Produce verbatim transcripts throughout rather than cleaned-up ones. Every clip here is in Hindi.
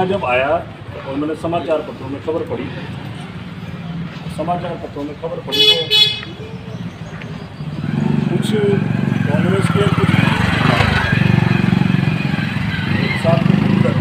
जब आया और मैंने समाचार पत्रों में खबर पढ़ी, समाचार पत्रों में खबर पढ़ी तो कुछ कांग्रेस के कुछ साथ में मिलकर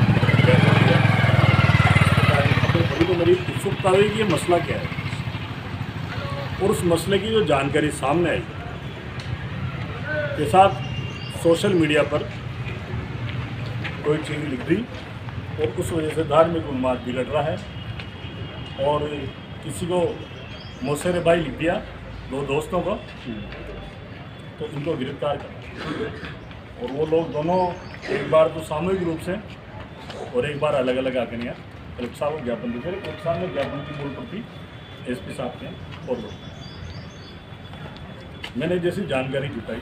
खबर पढ़ी तो मेरी उत्सुकता हुई कि ये मसला क्या है, और उस मसले की जो जानकारी सामने आई के साथ सोशल मीडिया पर कोई चीज़ लिख दी और उस वजह से धार्मिक उन्माद बिगड़ रहा है, और किसी को मोसेरे भाई लिख दिया दो दोस्तों को, तो इनको गिरफ्तार कर। और वो लोग दोनों एक बार तो सामूहिक रूप से और एक बार अलग अलग आकर यहाँ कलेक्टर साहब को ज्ञापन देते रहे। कलेक्टर साहब ने ज्ञापन की मूल प्रति एस पी साहब के और मैंने जैसी जानकारी जुटाई,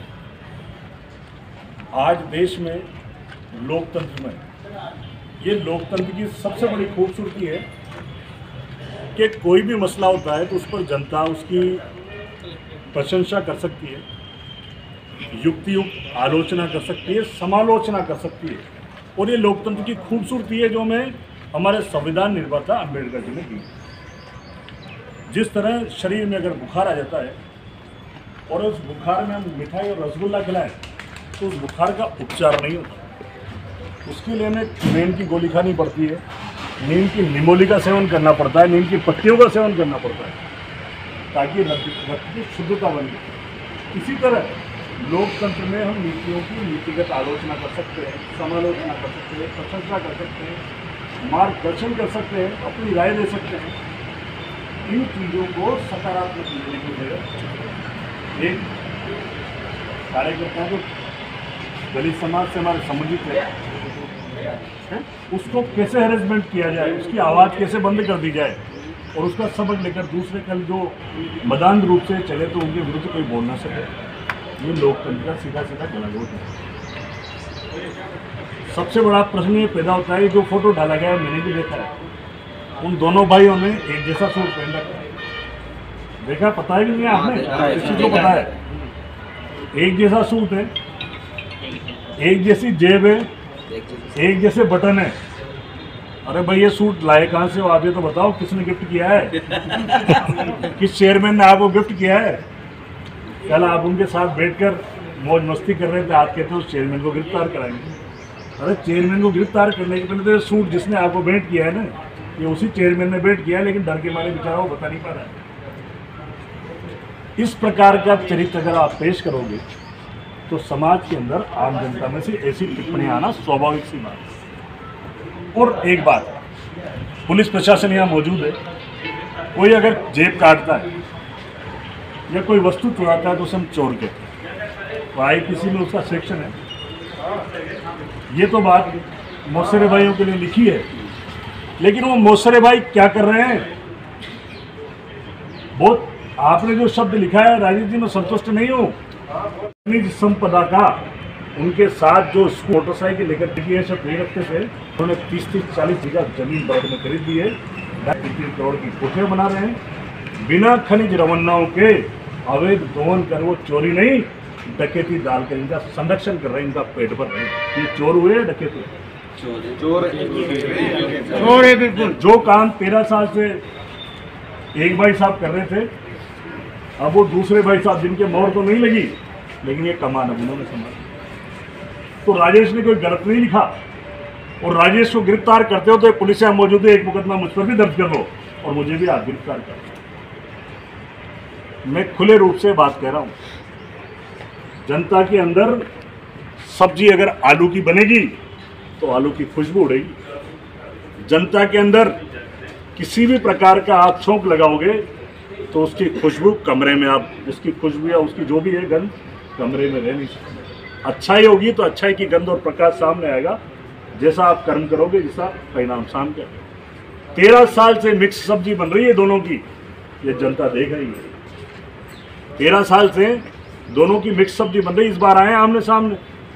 आज देश में लोकतंत्र में ये लोकतंत्र की सबसे बड़ी खूबसूरती है कि कोई भी मसला होता है तो उस पर जनता उसकी प्रशंसा कर सकती है, युक्ति युक्त आलोचना कर सकती है, समालोचना कर सकती है, और ये लोकतंत्र की खूबसूरती है जो हमें हमारे संविधान निर्माता अम्बेडकर जी ने दी। जिस तरह शरीर में अगर बुखार आ जाता है और उस बुखार में हम मिठाई और रसगुल्ला खिलाएं तो उस बुखार का उपचार नहीं होता, उसके लिए हमें नीम की गोली खानी पड़ती है, नीम की निमोली का सेवन करना पड़ता है, नीम की पत्तियों का सेवन करना पड़ता है ताकि रक्त की शुद्धता बने। इसी तरह लोकतंत्र में हम नीतियों की नीतिगत आलोचना कर सकते हैं, समालोचना कर सकते हैं, प्रशंसा कर सकते हैं, मार्गदर्शन कर सकते हैं, अपनी राय दे सकते हैं। इन चीज़ों को सकारात्मक लेने की जगह एक कार्यकर्ता जो दलित समाज से हमारे संबंधित है, है उसको कैसे हैरेसमेंट किया जाए, उसकी आवाज़ कैसे बंद कर दी जाए, और उसका सबक लेकर दूसरे कल जो मदान रूप से चले तो उनके विरुद्ध कोई बोल ना सके। ये लोकतंत्र का सीधा सीधा गलत है। सबसे बड़ा प्रश्न ये पैदा होता है, जो फोटो डाला गया है मैंने भी देखा है, उन दोनों भाइयों ने एक जैसा सूट पहन रखा है। देखा, पता है कि नहीं आपने? किसी को पता है? एक जैसा सूट है, एक जैसी जेब है, एक जैसे बटन है। अरे भाई ये सूट लाए कहाँ से हो आप, ये तो बताओ किसने गिफ्ट किया है? किस चेयरमैन ने आपको गिफ्ट किया है? कल आप उनके साथ बैठकर मौज मस्ती कर रहे थे, आप कहते हो उस चेयरमैन को गिरफ्तार कराएंगे। अरे चेयरमैन को गिरफ्तार करने के पहले तो ये सूट जिसने आपको भेंट किया है ना, ये उसी चेयरमैन ने भेंट किया है, लेकिन डर के मारे बेचारा वो बता नहीं पा रहा है। इस प्रकार का चरित्र अगर आप पेश करोगे तो समाज के अंदर आम जनता में से ऐसी टिप्पणियां आना स्वाभाविक सी बात है। और एक बात, पुलिस प्रशासन यहाँ मौजूद है, कोई अगर जेब काटता है या कोई वस्तु चुराता है तो उसे हम चोर कहते हैं, तो आई पी सी में उसका सेक्शन है। ये तो बात मौसेरे भाइयों के लिए लिखी है, लेकिन वो मौसेरे भाई क्या कर रहे हैं? बहुत आपने जो शब्द लिखा है राजीव जी, मैं संतुष्ट नहीं हूँ। निज संपदा का उनके साथ जो मोटरसाइकिल लेकर दिखी सब दे रखते थे, उन्होंने तीस तीस चालीस बीघा जमीन बर्ड में खरीद दी है, तीन करोड़ की कोठियाँ बना रहे हैं, बिना खनिज रवन्नाओं के अवैध दोहन कर वो चोरी नहीं डकैती डाल कर इनका संरक्षण कर रहे हैं, इनका पेट भर रहे हैं। ये चोर हुए डकैती चोर चोर है बिल्कुल। जो काम तेरह साल से एक भाई साहब कर रहे थे, अब वो दूसरे भाई साहब जिनके मोहर तो नहीं लगी, लेकिन ये कमान अब उन्होंने संभाला। तो राजेश ने कोई गलत नहीं लिखा, और राजेश को गिरफ्तार करते हो तो पुलिस यहाँ मौजूद है, एक मुकदमा मुझ पर भी दर्ज कर लो और मुझे भी आज गिरफ्तार कर। मैं खुले रूप से बात कह रहा हूँ, जनता के अंदर सब्जी अगर आलू की बनेगी तो आलू की खुशबू उड़ेगी। जनता के अंदर किसी भी प्रकार का आप छोंक लगाओगे तो उसकी खुशबू कमरे में, आप उसकी खुशबू या उसकी जो भी है गंध कमरे में रह नहीं सकती। अच्छाई होगी तो अच्छाई की गंध और प्रकाश सामने आएगा। जैसा आप कर्म करोगे जैसा परिणाम सामने आएगा। तेरह साल से मिक्स सब्जी बन रही है दोनों की, ये जनता देख रही है। तेरह साल से दोनों की मिक्स सब्जी बन रही, इस बार आए आमने सामने।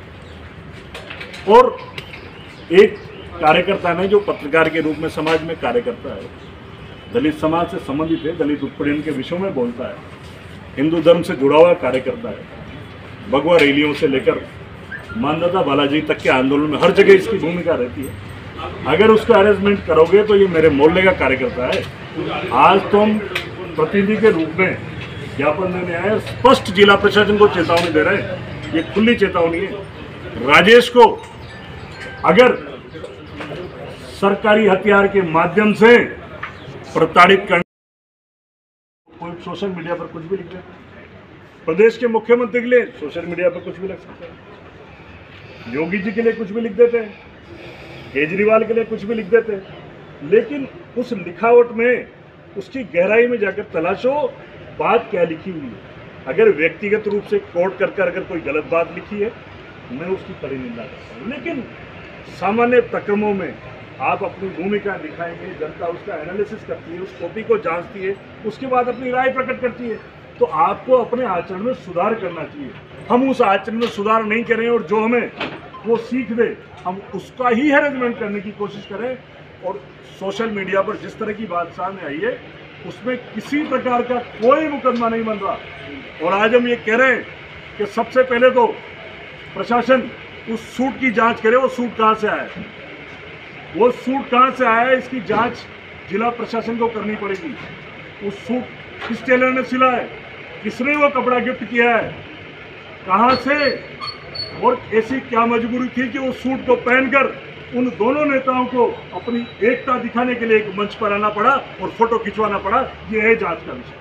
और एक कार्यकर्ता ने जो पत्रकार के रूप में समाज में कार्य करता है, दलित समाज से संबंधित है, दलित उत्पीड़न के विषयों में बोलता है, हिंदू धर्म से जुड़ा हुआ कार्यकर्ता है, भगवा रैलियों से लेकर मानदाता बालाजी तक के आंदोलन में हर जगह इसकी भूमिका रहती है। अगर उसका अरेंजमेंट करोगे तो ये मेरे मोहल्ले का कार्यकर्ता है। आज तुम प्रतिनिधि के रूप में ज्ञापन देने आए, स्पष्ट जिला प्रशासन को चेतावनी दे रहे हैं, ये खुली चेतावनी है। राजेश को अगर सरकारी हथियार के माध्यम से प्रताड़ित करने, कोई सोशल मीडिया पर कुछ भी लिख देता है। प्रदेश के मुख्यमंत्री के लिए सोशल मीडिया पर कुछ भी लिख सकते हैं, योगी जी के लिए कुछ भी लिख देते हैं, केजरीवाल के लिए कुछ भी लिख देते हैं। लेकिन उस लिखावट में, उसकी गहराई में जाकर तलाशो बात क्या लिखी हुई है। अगर व्यक्तिगत रूप से कोट कर कर अगर कोई गलत बात लिखी है, मैं उसकी कड़ी निंदा करता हूँ। लेकिन सामान्य तकमों में आप अपनी भूमिका दिखाएंगे, जनता उसका एनालिसिस करती है, उस कॉपी को जांचती है, उसके बाद अपनी राय प्रकट करती है। तो आपको अपने आचरण में सुधार करना चाहिए। हम उस आचरण में सुधार नहीं करें और जो हमें वो सीख दे, हम उसका ही अरेंजमेंट करने की कोशिश करें। और सोशल मीडिया पर जिस तरह की बात सामने आई है, उसमें किसी प्रकार का कोई मुकदमा नहीं बन रहा। और आज हम ये कह रहे हैं कि सबसे पहले तो प्रशासन उस सूट की जांच करे, वो सूट कहाँ से आया है, वो सूट कहाँ से आया है, इसकी जांच जिला प्रशासन को करनी पड़ेगी। उस सूट किस टेलर ने सिला है, किसने वो कपड़ा गिफ्ट किया है, कहाँ से, और ऐसी क्या मजबूरी थी कि वो सूट को पहनकर उन दोनों नेताओं को अपनी एकता दिखाने के लिए एक मंच पर आना पड़ा और फोटो खिंचवाना पड़ा। ये है जांच का विषय।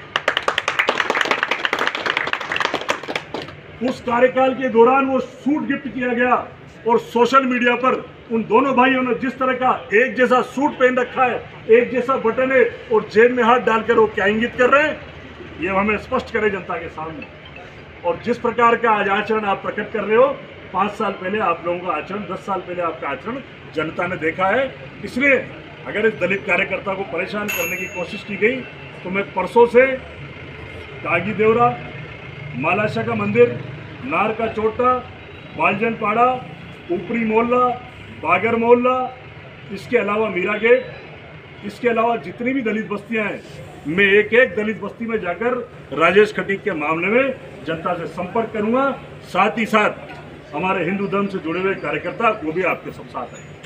उस कार्यकाल के दौरान वो सूट गिफ्ट किया गया और सोशल मीडिया पर उन दोनों भाइयों ने जिस तरह का एक जैसा सूट पहन रखा है, एक जैसा बटन है और जेब में हाथ डालकर वो क्या इंगित कर रहे हैं, ये हमें स्पष्ट करें जनता के सामने। और जिस प्रकार का आज आचरण आप प्रकट कर रहे हो, पाँच साल पहले आप लोगों का आचरण, दस साल पहले आपका आचरण जनता ने देखा है। इसलिए अगर इस दलित कार्यकर्ता को परेशान करने की कोशिश की गई तो मैं परसों से कागी देवरा, मालाशा का मंदिर, नार का चोटा, बालजन पाड़ा, ऊपरी मोहल्ला, बागर मोहल्ला, इसके अलावा मीरा गेट, इसके अलावा जितनी भी दलित बस्तियां हैं, मैं एक एक दलित बस्ती में जाकर राजेश खटीक के मामले में जनता से संपर्क करूंगा। साथ ही साथ हमारे हिंदू धर्म से जुड़े हुए कार्यकर्ता वो भी आपके सब साथ हैं।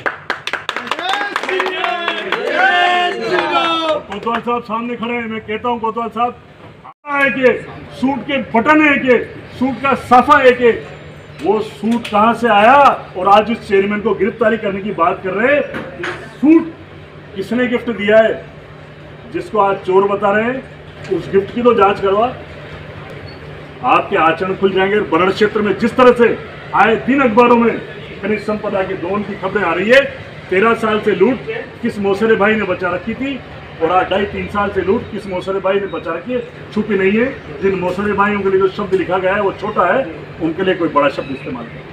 कोतवाल साहब सामने खड़े हैं, मैं कहता हूं कोतवाल साहब, है कि सूट के बटन है कि सूट का साफा है कि वो सूट कहां से आया, और आज उस चेयरमैन को गिरफ्तारी करने की बात कर रहे हैं। सूट किसने गिफ्ट दिया है, जिसको आज चोर बता रहे हैं, उस गिफ्ट की तो जांच करवा। आपके आचरण खुल जाएंगे। बरड़ क्षेत्र में जिस तरह से आए दिन अखबारों में खनिज संपदा के दोहन की खबरें आ रही है, तेरह साल से लूट किस मौसरे भाई ने बचा रखी थी और आज ढाई तीन साल से लूट किस मौसरे भाई ने बचा रखी है, छुपी नहीं है। जिन मौसरे भाइयों के लिए जो शब्द लिखा गया है वो छोटा है, उनके लिए कोई बड़ा शब्द इस्तेमाल करें।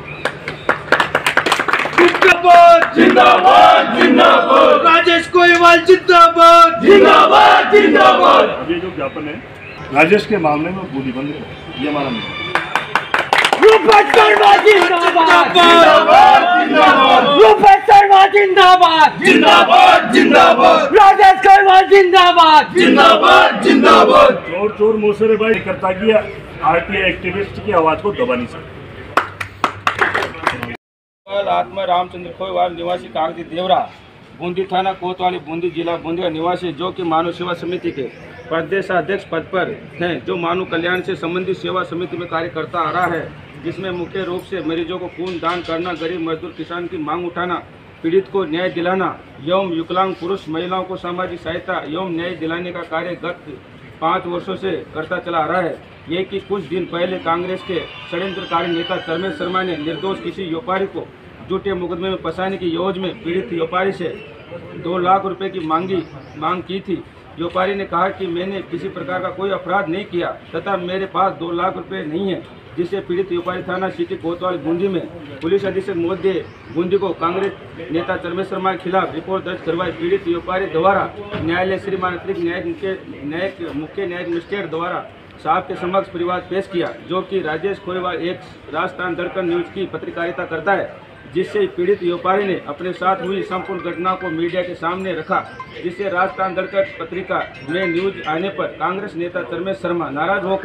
जिंदाबाद जिंदाबाद जिंदाबाद, राजेश कोईवाल जिंदाबाद जिंदाबाद जिंदाबाद। अब ये जो ज्ञापन है राजेश के मामले में गोली बंद है, ये हमारा नहीं। रूपेश शर्मा जिंदाबाद जिंदाबाद, रूपेश शर्मा जिंदाबाद जिंदाबाद जिंदाबाद, राजेश कोईवाल जिंदाबाद जिंदाबाद जिंदाबाद। चोर चोर मौसरे भाई करता की आरटीआई एक्टिविस्ट की आवाज को दबा नहीं सकते। आत्मा रामचंद्र खोईवाल निवासी कागजी देवरा, बूंदी थाना कोतवाली, बूंदी जिला बूंदी का निवासी, जो कि मानव सेवा समिति के प्रदेशाध्यक्ष पद पर हैं, जो मानव कल्याण से संबंधित सेवा समिति में कार्य करता आ रहा है, जिसमें मुख्य रूप से मरीजों को खून दान करना, गरीब मजदूर किसान की मांग उठाना, पीड़ित को न्याय दिलाना एवं विकलांग पुरुष महिलाओं को सामाजिक सहायता एवं न्याय दिलाने का कार्य गत पाँच वर्षों से करता चला आ रहा है। ये कि कुछ दिन पहले कांग्रेस के षड्यंत्रकारी नेता चरमेश शर्मा ने निर्दोष किसी व्यापारी को झूठे मुकदमे में फंसाने की योजना में पीड़ित व्यापारी से दो लाख रुपए की मांगी मांग की थी। व्यापारी ने कहा कि मैंने किसी प्रकार का कोई अपराध नहीं किया तथा मेरे पास दो लाख रुपए नहीं है, जिससे पीड़ित व्यापारी थाना सिटी कोतवाल बूंदी में पुलिस अधीक्षक महोदय बूंदी को कांग्रेस नेता चरमेश शर्मा के खिलाफ रिपोर्ट दर्ज करवाई। पीड़ित व्यापारी द्वारा न्यायालय श्रीमान अतिरिक्त न्यायिक मुख्य न्यायिक मुख्य न्यायिक मजिस्ट्रेट द्वारा साहब के समक्ष परिवाद पेश किया, जो कि राजेश कोईवाल एक राजस्थान दर्पण न्यूज की पत्रकारिता करता है, जिससे पीड़ित व्यापारी ने अपने साथ हुई संपूर्ण घटना को मीडिया के सामने रखा, जिससे राजस्थान दर्पण पत्रिका में न्यूज आने पर कांग्रेस नेता चरमेश शर्मा नाराज होकर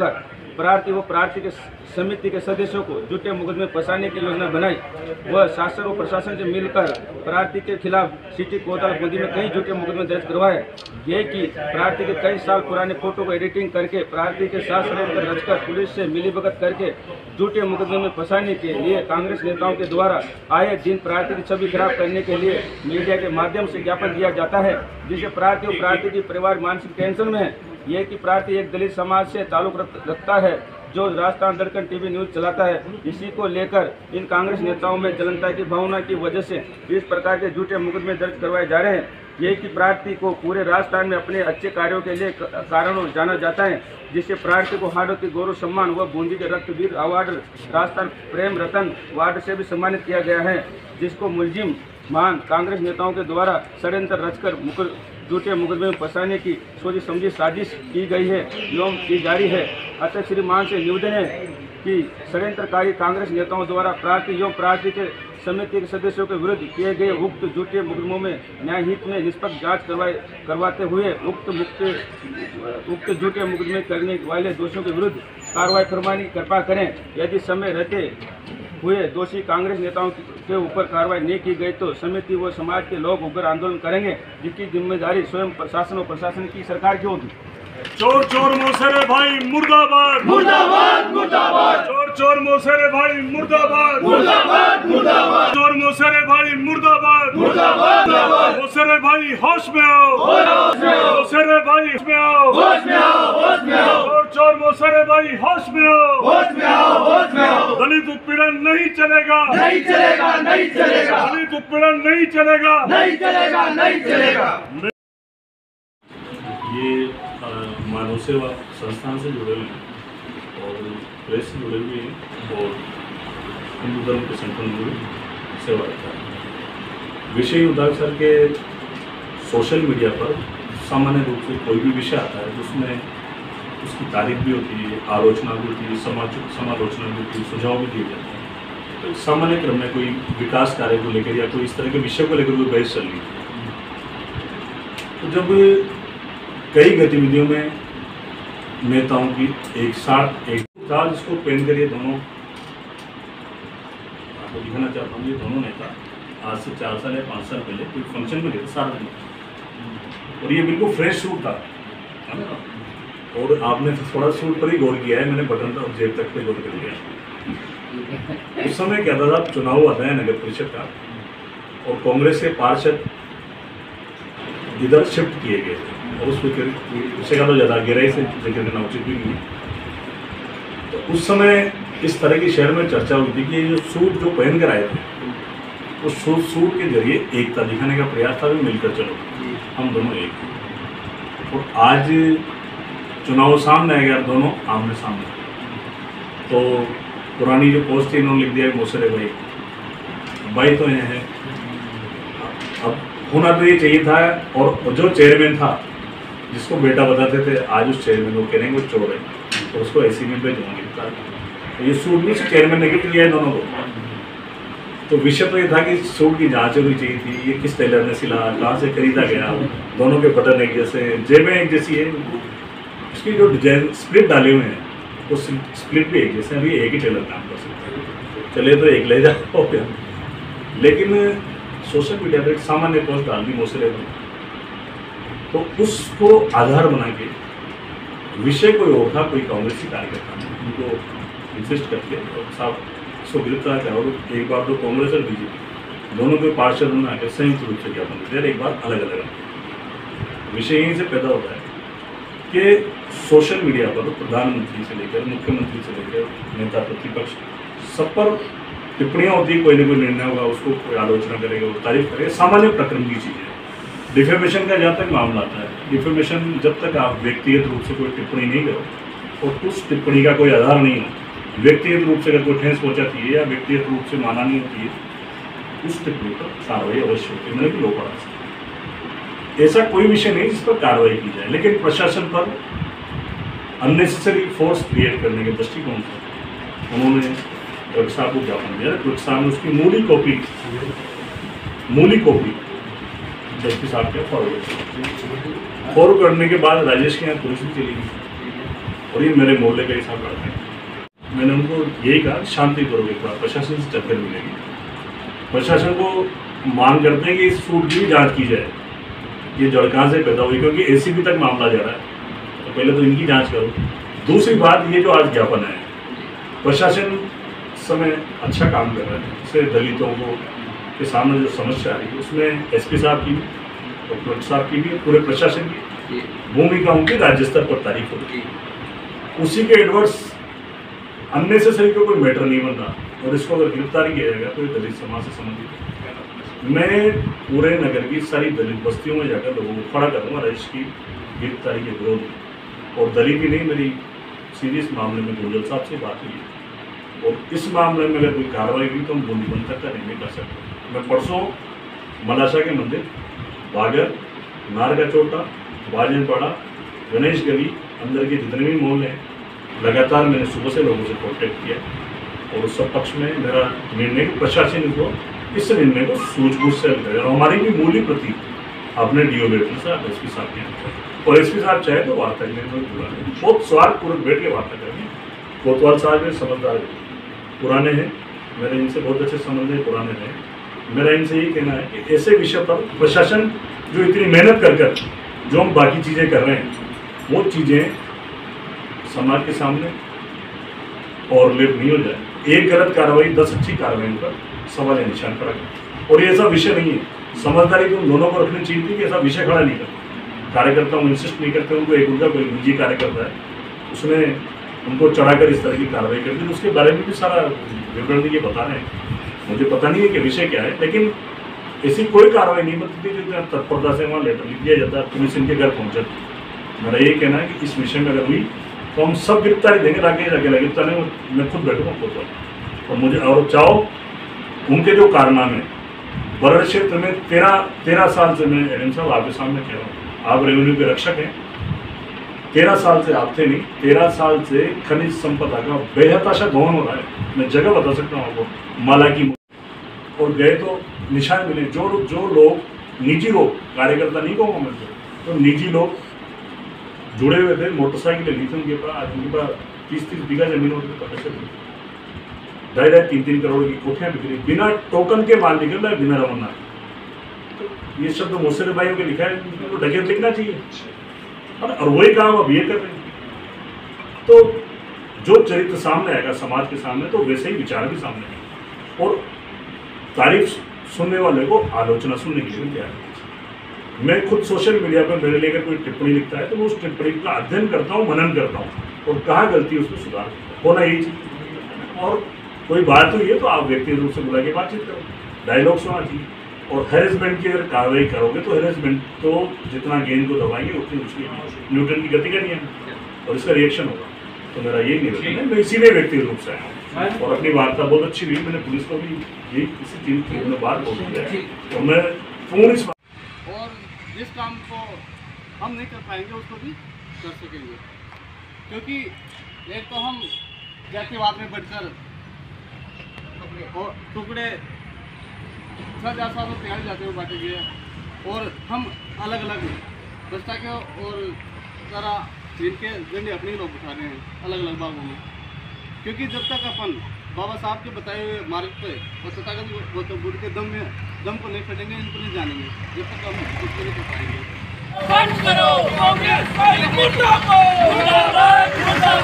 प्रार्थी व प्रार्थी के समिति के सदस्यों को झूठे मुकदमे फंसाने की योजना बनाई व शासन व प्रशासन से मिलकर प्रार्थी के खिलाफ सिटी कोतवाल बूंदी में कई झूठे मुकदमे दर्ज करवाए। ये कि प्रार्थी के कई साल पुराने फोटो को एडिटिंग करके प्रार्थी के साथ षड्यंत्र रचकर पुलिस से मिलीभगत करके झूठे मुकदमे में फंसाने के लिए कांग्रेस नेताओं के द्वारा आए दिन प्रार्थी की छवि खराब करने के लिए मीडिया के माध्यम से ज्ञापन दिया जाता है, जिससे प्रार्थी और प्रार्थी की परिवार मानसिक टेंशन में है। यह कि प्रार्थी एक दलित समाज से ताल्लुक रखता है जो राजस्थान दर्पण टीवी न्यूज चलाता है। इसी को लेकर इन कांग्रेस नेताओं में जलनता की भावना की वजह से इस प्रकार के झूठे मुकदमे दर्ज करवाए जा रहे हैं। ये कि प्रार्थी को पूरे राजस्थान में अपने अच्छे कार्यों के लिए कारणों जाना जाता है, जिससे प्रार्थी को हाड़ोती गौरव सम्मान व बूंदी के रक्तवीर अवार्ड राजस्थान प्रेम रतन अवार्ड से भी सम्मानित किया गया है, जिसको मुलजिम मान कांग्रेस नेताओं के द्वारा षड्यंत्र रचकर मुक झूठे मुकदमे में फंसाने की सोची समझी साजिश की गई है एवं की जारी है। अतः श्री मान से निवेदन है कि षड्यंत्रकारी कांग्रेस नेताओं द्वारा प्रार्थी एवं प्रार्थी के समिति के सदस्यों के विरुद्ध किए गए उक्त झूठे मुकदमों में न्यायहित में निष्पक्ष जांच करवाए करवाते हुए उक्त मुक्त उक्त झूठे मुकदमे करने वाले दोषियों के विरुद्ध कार्रवाई फरमाने की कृपा करें। यदि समय रहते हुए दोषी कांग्रेस नेताओं के ऊपर कार्रवाई नहीं की गई तो समिति व समाज के लोग उग्र आंदोलन करेंगे, जिसकी जिम्मेदारी स्वयं प्रशासन और प्रशासन की सरकार की होगी। चोर चोर मोसेरे भाई मुर्दाबाद मुर्दाबाद मुर्दाबाद। चोर चोर मोसेरे भाई मुर्दाबाद मुर्दाबाद मुर्दाबाद। चोर मोसेरे भाई मुर्दाबाद मुर्दाबाद मुर्दाबाद। मोसेरे भाई होश में आओ मोसेरे भाई होश में आओ होश में आओ होश में आओ। चोर चोर मोसेरे भाई होश में आओ होश में आओ होश में आओ। दलित उत्पीड़न नहीं चलेगा नहीं चलेगा नहीं चलेगा। दलित उत्पीड़न नहीं चलेगा नहीं चलेगा नहीं चलेगा। ये मानव सेवा संस्थान से जुड़े हुए हैं और प्रेस से जुड़े हुए हैं और हिंदू धर्म के संगठन में सेवा करता है। विषय उदाहरण के सोशल मीडिया पर सामान्य रूप से कोई भी विषय आता है उसमें उसकी तारीफ भी होती है, आलोचना भी होती है, समालोचना समालोचना भी होती है, सुझाव भी दिए जाते हैं। तो सामान्य क्रम में कोई विकास कार्य को लेकर या कोई इस तरह के विषय को लेकर कोई बहस चल रही है तो जब कई गतिविधियों में नेताओं की एक साथ एक था जिसको पेन करिए दोनों आपको दिखाना चाहता हूँ। ये दोनों नेता आज से चार साल या पाँच साल पहले कोई फंक्शन में गए सार्वजनिक और ये बिल्कुल फ्रेश सूट था और आपने थोड़ा सूट पर ही गौर किया है, मैंने बटन और जेब तक पे गौर कर लिया। उस समय क्या था, चुनाव आता है नगर परिषद का और कांग्रेस के पार्षद इधर शिफ्ट किए गए थे और उस विषय का तो ज़्यादा गहराई से जिक्र करना उचित भी नहीं। तो उस समय इस तरह की शहर में चर्चा हुई थी कि ये जो सूट जो पहन कर आए थे उस सूट सूट के जरिए एकता दिखाने का प्रयास था भी मिलकर चलो हम दोनों एक। और आज चुनाव सामने आ गया, दोनों आमने सामने। तो पुरानी जो पोस्ट थी इन्होंने लिख दिया मोसेरे भाई भाई तो ये है। अब होना तो ये चाहिए था और जो चेयरमैन था जिसको बेटा बताते थे आज उस चेयरमैन को कह रहे हैं वो चोर है तो उसको ऐसी में भेजूंगी। तो ये सूट भी चेयरमैन ने गिफ्ट किया है दोनों को। तो विषय तो ये था कि सूट की जांच होनी चाहिए थी, ये किस टेलर ने सिला, कहाँ से खरीदा गया, दोनों के बटन एक जैसे, जेबें एक जैसी है, उसकी जो डिजाइन स्प्लिट डाले हुए हैं वो स्प्लिट भी एक जैसे। अभी एक ही टेलर काम कर सकते हैं, चले तो एक ले जाओ। लेकिन सोशल मीडिया पर एक सामान्य पोस्ट डाल दी मोसेरे में तो उसको आधार बना के विषय कोई और था, कोई कांग्रेसी कार्यकर्ता उनको इंसिस्ट करके और साहब इसको गिरफ्तार किया। और एक बार तो कांग्रेस और बीजेपी दोनों के पार्षद में आकर संयुक्त रूप से ज्ञापन देते हैं, एक बार अलग अलग। विषय यहीं से पैदा होता है कि सोशल मीडिया पर तो प्रधानमंत्री से लेकर मुख्यमंत्री से लेकर नेता प्रतिपक्ष सब पर टिप्पणियाँ होती है, कोई ना कोई निर्णय होगा उसको कोई आलोचना करेगा, वो तारीफ करेगा, सामान्य प्रक्रम की चीज़ है। डिफेमेशन का जहाँ तक मामला आता है, डिफेमेशन जब तक आप व्यक्तिगत रूप से कोई टिप्पणी नहीं करो और उस टिप्पणी का कोई आधार नहीं हो, व्यक्तिगत रूप से अगर कोई ठेस पहुँचाती है या व्यक्तिगत रूप से माना नहीं होती है उस टिप्पणी पर कार्रवाई अवश्य होती है। मैंने भी लो पढ़ा, ऐसा कोई विषय नहीं जिस पर कार्रवाई की जाए, लेकिन प्रशासन पर अननेसेसरी फोर्स क्रिएट करने के दृष्टिकोण से उन्होंने क्लर्क साहब को ज्ञापन दिया। क्लर्क साहब ने उसकी मूली कॉपी मूली कॉपी जस्टिस साहब के फॉरवर्ड फॉरवर्ड करने के बाद राजेश के यहाँ पुलिस भी चली गई और ये मेरे मोहल्ले के हिसाब लड़ते हैं। मैंने उनको यही कहा शांति करो, एक बार प्रशासन से टक्कर मिलेगी। प्रशासन को मांग करते हैं कि इस सूट की जांच की जाए, ये जड़ कहाँ से पैदा हुई, क्योंकि एसीबी तक मामला जा रहा है, तो पहले तो इनकी जांच करो। दूसरी बात, ये जो आज ज्ञापन है, प्रशासन समय अच्छा काम कर रहा है, इससे दलितों को के सामने जो समस्या आ रही है उसमें एसपी साहब की भी और कलेक्टर साहब की भी, पूरे प्रशासन की भूमिका उनकी राज्य स्तर पर तारीफ होगी। उसी के एडवर्स अननेसेसरी को कोई मैटर नहीं बन रहा, और इसको अगर गिरफ्तारी किया जाएगा तो ये दलित समाज से संबंधित। मैं पूरे नगर की सारी दलित बस्तियों में जाकर लोगों को खड़ा करूँगा रजिश की गिरफ्तारी के विरोध में। और दलित ही नहीं, मेरी सीरियस मामले में गुंजल साहब से बात हुई है, और इस मामले में अगर कोई कार्रवाई हुई तो हम बूंदीबंद तक का नहीं कर सकते। मैं परसों मलाशा के मंदिर, बागर, नार का चोटा, बाजनपाड़ा, गणेश गली, अंदर के जितने भी मोहल्ले हैं, लगातार मैंने सुबह से लोगों से कॉन्टेक्ट किया, और उस सब पक्ष में मेरा निर्णय प्रशासन को इस निर्णय को सूझबूझ से हल करेगा। हमारी भी मूल्य प्रति अपने डी ओ लेटर साहब, एस पी साहब के, और एस पी साहब चाहे तो वार्ता के लिए बहुत स्वार्थपूर्वक बैठ के वार्ता करेंगे। कोतवाल साहब में समझदार पुराने हैं, मेरे इनसे बहुत अच्छे संबंध है, पुराने हैं। मेरा इनसे यही कहना है कि ऐसे विषय पर प्रशासन जो इतनी मेहनत कर कर जो हम बाकी चीज़ें कर रहे हैं, वो चीज़ें समाज के सामने और लेप नहीं हो जाए। एक गलत कार्रवाई दस अच्छी कार्रवाई पर सवाल या निशान खड़ा कर, और ये ऐसा विषय नहीं है। समझदारी तो दोनों को रखनी चाहिए थी कि ऐसा विषय खड़ा नहीं करता। कार्यकर्ताओं इंसिस्ट नहीं करते, उनको एक उनका कोई निजी कार्यकर्ता है, उसने उनको चढ़ाकर इस तरह की कार्रवाई कर दी, तो उसके बारे में भी सारा विवरण ये बता रहे हैं। मुझे पता नहीं है कि विषय क्या है, लेकिन ऐसी कोई कार्रवाई नहीं बनती थी जितना तत्परता से वहाँ लेटर लिख दिया जाता है, पुलिस इनके घर पहुँचा। मेरा ये कहना है कि इस विषय में अगर हुई तो हम सब गिरफ्तारी देंगे, राकेश अकेला गिरफ्तार नहीं, मैं खुद बैठूँगा कोतवाल। और मुझे और चाहो उनके जो कारनामे बरड़ क्षेत्र में तेरह तेरह साल से, मैं एडम साहब आपके सामने कह रहा हूँ, आप रेवेन्यू के रक्षक हैं, तेरह साल से आप थे नहीं, तेरह साल से खनिज संपदा का बेहताशा दोहन हो रहा है। मैं जगह बता सकता हूँ आपको, माला की, और गए तो निशान मिले। जो जो लोग निजी लोग, कार्यकर्ता नहीं कहूँगा मैं, तो निजी लोग जुड़े हुए थे, मोटरसाइकिलें ली थी उनके पास, आज उनके पास तीस तीस बीघा जमीन होती है, ढाई ढाई तीन तीन करोड़ की कोठियाँ बिक रही, बिना टोकन के माल निकल रहा है, बिना रवाना। तो ये शब्द मोहसिन भाइयों के लिखा है, उनको डकैत लिखना चाहिए, और वही काम अब ये कर रहे हैं। तो जो चरित्र सामने आएगा समाज के सामने, तो वैसे ही विचार भी सामने आएगा, और तारीफ सुनने वाले को आलोचना सुनने के लिए तैयार है। मैं खुद सोशल मीडिया पर मेरे लिए अगर कोई टिप्पणी लिखता है तो मैं उस टिप्पणी का अध्ययन करता हूँ, मनन करता हूँ, और कहाँ गलती है उसमें सुधार होना ही चाहिए। और कोई बात हुई है तो आप व्यक्तिगत रूप से बुला के बातचीत करो, डायलॉग्स होना चाहिए। और हेरेसमेंट की अगर कार्रवाई करोगे तो हेरेसमेंट तो जितना गेंद को दबाएंगे उतनी उसकी न्यूटन की गति का नियम है, और इसका रिएक्शन होगा। तो मेरा यही निवेदन है, मैं इसीलिए व्यक्तिगत रूप से आया हूँ, और अपनी वार्ता बहुत अच्छी हुई। मैंने पुलिस को भी यही इसी चीज़ की में बात बोल दिया है, और मैं पूर्ण इस और जिस काम को हम नहीं कर पाएंगे उसको भी कर सकेंगे, क्योंकि एक तो हम जातिवाद में बढ़कर और टुकड़े छः जैसा तो तैयार जाते हुए बांटे गए, और हम अलग अलग बस्ता के और तरह जिनके झंडे अपने लोग उठा रहे हैं अलग अलग भागों में। क्योंकि जब तक अपन बाबा साहब के बताए हुए मार्ग पे और तथागत गौतम बुद्ध के दम में दम को नहीं फटेंगे, इनको नहीं जानेंगे, जब तक हम कुछ नहीं कर पाएंगे। बंद करो कांग्रेस, मुर्दाबाद मुर्दाबाद।